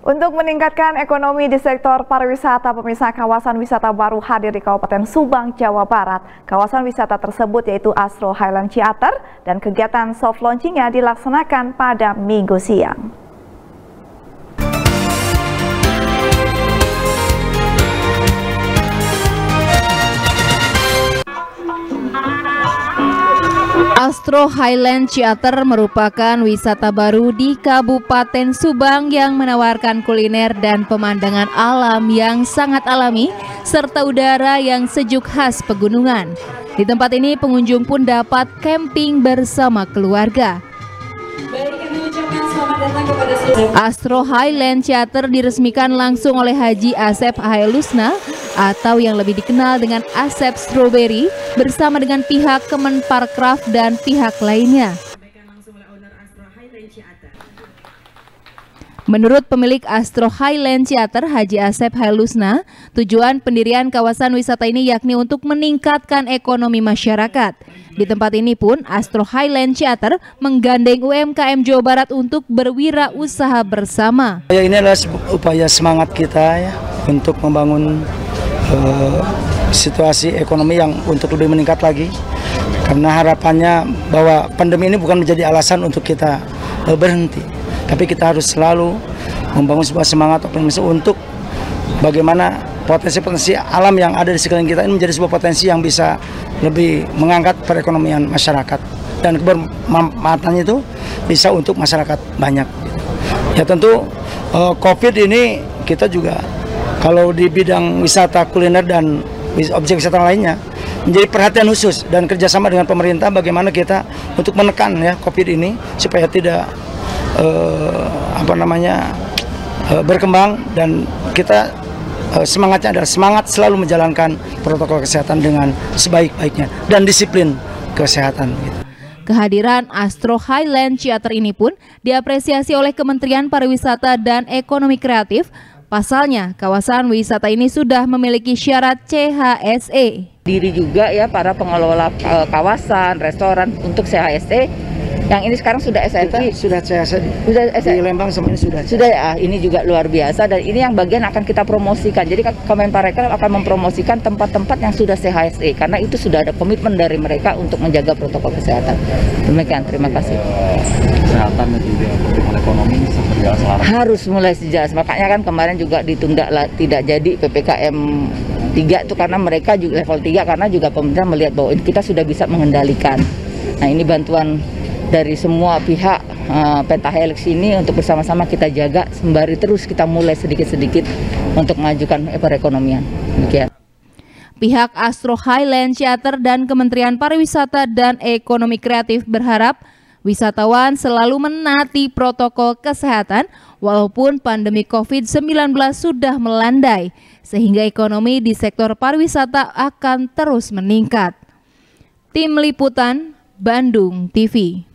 Untuk meningkatkan ekonomi di sektor pariwisata, pemirsa, kawasan wisata baru hadir di Kabupaten Subang, Jawa Barat. Kawasan wisata tersebut yaitu Astro Highland Ciater dan kegiatan soft launching-nya dilaksanakan pada Minggu siang. Astro Highland Ciater merupakan wisata baru di Kabupaten Subang yang menawarkan kuliner dan pemandangan alam yang sangat alami serta udara yang sejuk khas pegunungan. Di tempat ini pengunjung pun dapat camping bersama keluarga. Astro Highland Ciater diresmikan langsung oleh Haji Asep Haelusna atau yang lebih dikenal dengan Asep Strawberry bersama dengan pihak Kemenparkraf dan pihak lainnya. Menurut pemilik Astro Highland Ciater, Haji Asep Haelusna, tujuan pendirian kawasan wisata ini yakni untuk meningkatkan ekonomi masyarakat. Di tempat ini pun Astro Highland Ciater menggandeng UMKM Jawa Barat untuk berwirausaha bersama. Ini adalah upaya semangat kita ya untuk membangun situasi ekonomi yang untuk lebih meningkat lagi, karena harapannya bahwa pandemi ini bukan menjadi alasan untuk kita berhenti, tapi kita harus selalu membangun sebuah semangat optimis untuk bagaimana potensi-potensi alam yang ada di sekeliling kita ini menjadi sebuah potensi yang bisa lebih mengangkat perekonomian masyarakat dan kebermanfaatannya itu bisa untuk masyarakat banyak. Ya tentu COVID ini kita juga kalau di bidang wisata kuliner dan objek wisata lainnya menjadi perhatian khusus dan kerjasama dengan pemerintah bagaimana kita untuk menekan ya COVID ini supaya tidak berkembang, dan kita semangatnya adalah semangat selalu menjalankan protokol kesehatan dengan sebaik-baiknya dan disiplin kesehatan. Kehadiran Astro Highland Ciater ini pun diapresiasi oleh Kementerian Pariwisata dan Ekonomi Kreatif. Pasalnya, kawasan wisata ini sudah memiliki syarat CHSE. Diri juga ya para pengelola kawasan, restoran untuk CHSE. Yang ini sekarang sudah SNI. Sudah CHSE. Di Lembang sama ini sudah. Sudah ya, ini juga luar biasa dan ini yang bagian akan kita promosikan. Jadi Kemenparekraf akan mempromosikan tempat-tempat yang sudah CHSE karena itu sudah ada komitmen dari mereka untuk menjaga protokol kesehatan. Demikian, terima kasih. Kesehatan dan juga pertumbuhan ekonomi harus mulai sejelas. Makanya kan kemarin juga ditunda tidak jadi PPKM 3 itu karena mereka juga level 3 karena juga pemerintah melihat bahwa kita sudah bisa mengendalikan. Nah, ini bantuan dari semua pihak Pentahelix ini untuk bersama-sama kita jaga sembari terus kita mulai sedikit-sedikit untuk mengajukan perekonomian. Demikian. Pihak Astro Highland Ciater dan Kementerian Pariwisata dan Ekonomi Kreatif berharap wisatawan selalu menaati protokol kesehatan walaupun pandemi COVID-19 sudah melandai, sehingga ekonomi di sektor pariwisata akan terus meningkat. Tim Liputan, Bandung TV.